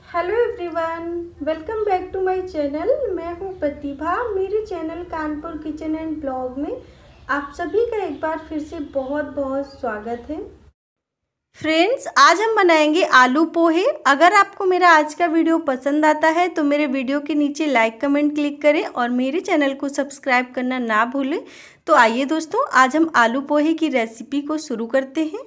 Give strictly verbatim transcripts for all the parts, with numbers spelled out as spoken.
Hello everyone, welcome back to my channel. मैं हूं प्रतिभा। मेरे channel Kanpur kitchen and blog में आप सभी का एक बार फिर से बहुत बहुत स्वागत है। फ्रेंड्स, आज हम बनाएंगे आलू पोहे। अगर आपको मेरा आज का वीडियो पसंद आता है तो मेरे वीडियो के नीचे लाइक कमेंट क्लिक करें और मेरे चैनल को सब्सक्राइब करना ना भूलें। तो आइए दोस्तों, आज हम आलू पोहे की रेसिपी को शुरू करते हैं।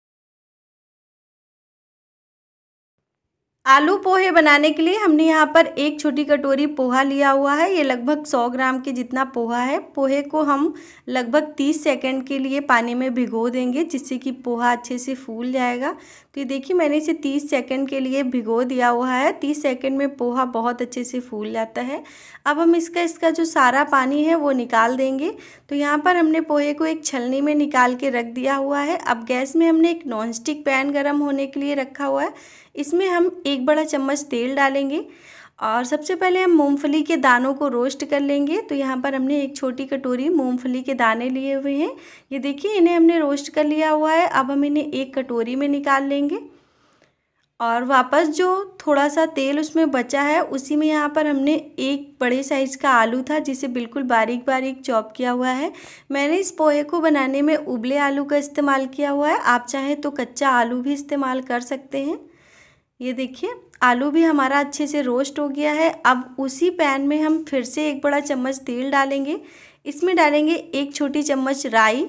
आलू पोहे बनाने के लिए हमने यहाँ पर एक छोटी कटोरी पोहा लिया हुआ है। ये लगभग सौ ग्राम के जितना पोहा है। पोहे को हम लगभग तीस सेकंड के लिए पानी में भिगो देंगे, जिससे कि पोहा अच्छे से फूल जाएगा। तो ये देखिए, मैंने इसे तीस सेकंड के लिए भिगो दिया हुआ है। तीस सेकंड में पोहा बहुत अच्छे से फूल जाता है। अब हम इसका इसका जो सारा पानी है वो निकाल देंगे। तो यहाँ पर हमने पोहे को एक छलनी में निकाल के रख दिया हुआ है। अब गैस में हमने एक नॉनस्टिक पैन गरम होने के लिए रखा हुआ है। इसमें हम एक बड़ा चम्मच तेल डालेंगे और सबसे पहले हम मूंगफली के दानों को रोस्ट कर लेंगे। तो यहाँ पर हमने एक छोटी कटोरी मूंगफली के दाने लिए हुए हैं। ये देखिए, इन्हें हमने रोस्ट कर लिया हुआ है। अब हम इन्हें एक कटोरी में निकाल लेंगे और वापस जो थोड़ा सा तेल उसमें बचा है उसी में यहाँ पर हमने एक बड़े साइज़ का आलू था, जिसे बिल्कुल बारीक बारीक चॉप किया हुआ है। मैंने इस पोहे को बनाने में उबले आलू का इस्तेमाल किया हुआ है। आप चाहें तो कच्चा आलू भी इस्तेमाल कर सकते हैं। ये देखिए, आलू भी हमारा अच्छे से रोस्ट हो गया है। अब उसी पैन में हम फिर से एक बड़ा चम्मच तेल डालेंगे। इसमें डालेंगे एक छोटी चम्मच राई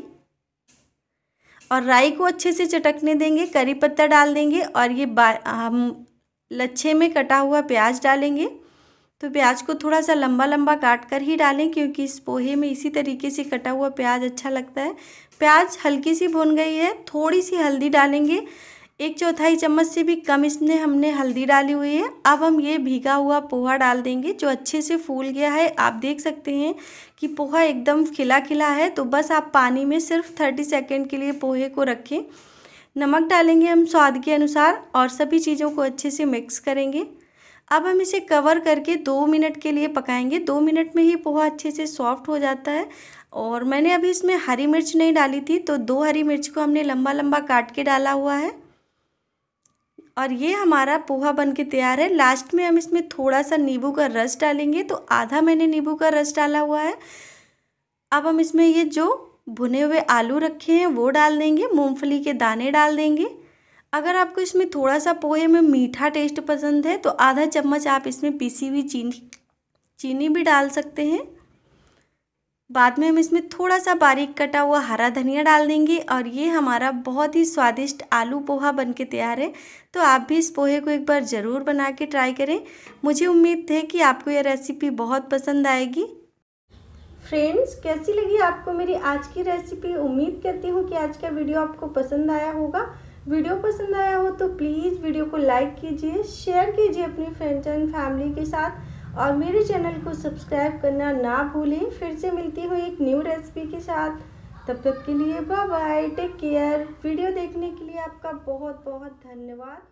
और राई को अच्छे से चटकने देंगे। करी पत्ता डाल देंगे और ये हम लच्छे में कटा हुआ प्याज डालेंगे। तो प्याज को थोड़ा सा लंबा लंबा काट कर ही डालें, क्योंकि इस पोहे में इसी तरीके से कटा हुआ प्याज अच्छा लगता है। प्याज हल्की सी भुन गई है। थोड़ी सी हल्दी डालेंगे, एक चौथाई चम्मच से भी कम इसमें हमने हल्दी डाली हुई है। अब हम ये भीगा हुआ पोहा डाल देंगे, जो अच्छे से फूल गया है। आप देख सकते हैं कि पोहा एकदम खिला खिला है। तो बस आप पानी में सिर्फ तीस सेकंड के लिए पोहे को रखें। नमक डालेंगे हम स्वाद के अनुसार और सभी चीज़ों को अच्छे से मिक्स करेंगे। अब हम इसे कवर करके दो मिनट के लिए पकाएंगे। दो मिनट में ही पोहा अच्छे से सॉफ्ट हो जाता है। और मैंने अभी इसमें हरी मिर्च नहीं डाली थी, तो दो हरी मिर्च को हमने लंबा लंबा काट के डाला हुआ है और ये हमारा पोहा बन के तैयार है। लास्ट में हम इसमें थोड़ा सा नींबू का रस डालेंगे। तो आधा मैंने नींबू का रस डाला हुआ है। अब हम इसमें ये जो भुने हुए आलू रखे हैं वो डाल देंगे, मूंगफली के दाने डाल देंगे। अगर आपको इसमें थोड़ा सा पोहे में मीठा टेस्ट पसंद है तो आधा चम्मच आप इसमें पिसी हुई चीनी चीनी भी डाल सकते हैं। बाद में हम इसमें थोड़ा सा बारीक कटा हुआ हरा धनिया डाल देंगे और ये हमारा बहुत ही स्वादिष्ट आलू पोहा बनके तैयार है। तो आप भी इस पोहे को एक बार ज़रूर बना के ट्राई करें। मुझे उम्मीद है कि आपको यह रेसिपी बहुत पसंद आएगी। फ्रेंड्स, कैसी लगी आपको मेरी आज की रेसिपी? उम्मीद करती हूँ कि आज का वीडियो आपको पसंद आया होगा। वीडियो पसंद आया हो तो प्लीज़ वीडियो को लाइक कीजिए, शेयर कीजिए अपनी फ्रेंड्स एंड फैमिली के साथ और मेरे चैनल को सब्सक्राइब करना ना भूलें। फिर से मिलती हूँ एक न्यू रेसिपी के साथ। तब तक के लिए bye bye, take care. Video देखने के लिए आपका बहुत बहुत धन्यवाद।